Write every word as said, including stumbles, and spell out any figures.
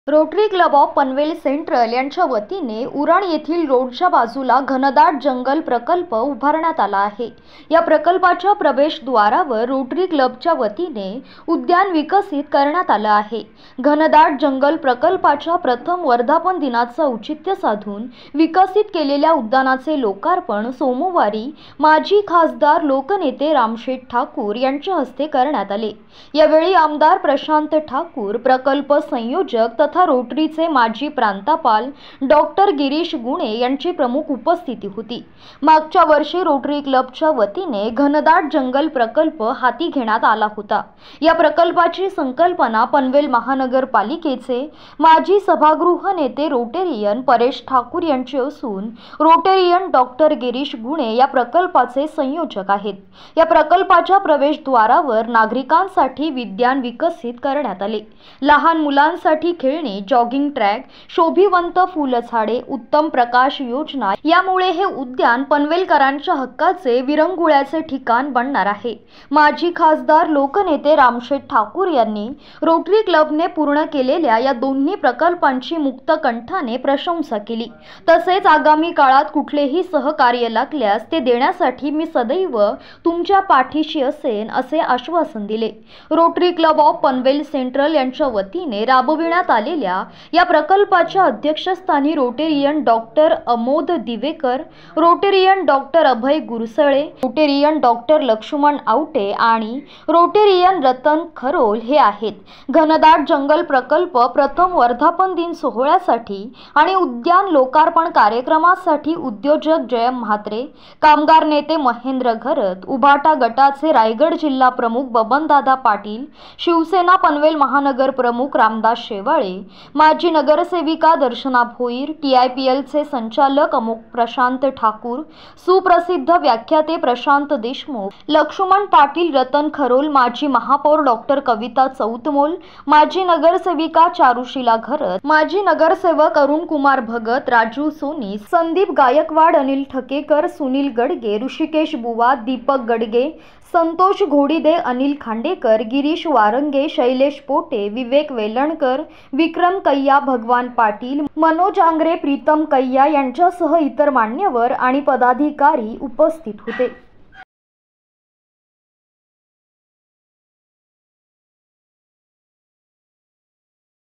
Rotary Club of Panvel Central यांच्या वतीने उरण येथील रोडच्या बाजूला घनदाट जंगल प्रकल्प उभारण्यात आला आहे। या प्रकल्पाच्या प्रवेशद्वारावर रोटरी क्लबच्या वतीने उद्यान विकसित करण्यात आले आहे। घनदाट जंगल प्रकल्पाच्या प्रथम वर्धापन दिनाचे औचित्य साधून विकसित केलेल्या उद्यानाचे लोकार्पण सोमवारी माजी खासदार लोकनेते रामशेठ ठाकूर यांच्या हस्ते करण्यात आले। यावेळी आमदार प्रशांत ठाकूर, प्रकल्प संयोजक तथा रोटरीचे माजी प्रांतापाल डॉक्टर गिरीश गुणे यांची प्रमुख उपस्थिती होती। मागच्या वर्षी रोटरी क्लबच्या वतीने घनदाट जंगल प्रकल्प हाती घेण्यात आला होता। या प्रकल्पाची संकल्पना पनवेल महानगरपालिकेचे माजी सभागृह नेते रोटेरियन परेश ठाकूर यांची असून रोटेरियन डॉक्टर गिरीश गुणे या प्रकल्पाचे संयोजक आहेत। या प्रकल्पाच्या प्रवेशद्वारावर नागरिकांसाठी उद्यान विकसित करण्यात आले। लहान मुलांसाठी खेळणी, जॉगिंग ट्रॅक, शोभिवंत फुलझाडे, उत्तम प्रकाश योजना यामुळे हे उद्यान पनवेलकरांच्या हक्काचे विरंगुळ्याचे ठिकाण बनणार आहे। माजी खासदार लोकनेते रामशेठ ठाकूर यांनी रोटरी क्लबने पूर्ण केलेल्या या दोन्ही प्रकल्पांची मुक्तकंठाने प्रशंसा केली। तसेच आगामी काळात कुठलेही सहकार्य लागल्यास ते देण्यासाठी मी सदैव तुमच्या पाठीशी असेन असे आश्वासन दिले। Rotary Club of Panvel Central यांच्या वतीने राबविण्यात आलेल्या या प्रकल्पाच्या अध्यक्षस्थानी rotarian doctor Amod Divekar, rotarian doctor Abhay Gursale, rotarian doctor Laxman Awate आणि रोटेरियन रतन खरोल हे आहेत। घनदाट जंगल प्रकल्प प्रथम वर्धापन दिन सोहळ्यासाठी आणि उद्यान लोकार्पण कार्यक्रमासाठी उद्योजक जयम म्हात्रे, कामगार नेते महेंद्र घरत, उभाटा गटाचे रायगड जिल्हा प्रमुख बबनदादा पाटील, शिवसेना पनवेल महानगर प्रमुख रामदास शेवाळे, माजी नगरसेविका Darshana Bhoir, T I P L चे संचालक अमुक प्रशांत ठाकूर, सुप्रसिद्ध व्याख्याते प्रशांत देशमुख, लक्ष्मण पाटील, रतन खरोल, माजी महापौर डॉक्टर कविता चौतमोल, माजी नगरसेविका चारुशीला घरत, माजी नगरसेवक अरुण कुमार भगत, राजू सोनी, संदीप गायकवाड, अनिल ठकेकर, सुनील गडगे, ऋषिकेश बुवा, दीपक गडगे, संतोष घोडीदे, अनिल खांडेकर, गिरीश वारंगे, शैलेश पोटे, विवेक वेलणकर, विक्रम कैया, भगवान पाटील, मनोज आंग्रे, प्रीतम कैया यांच्यासह इतर मान्यवर आणि पदाधिकारी उपस्थित होते।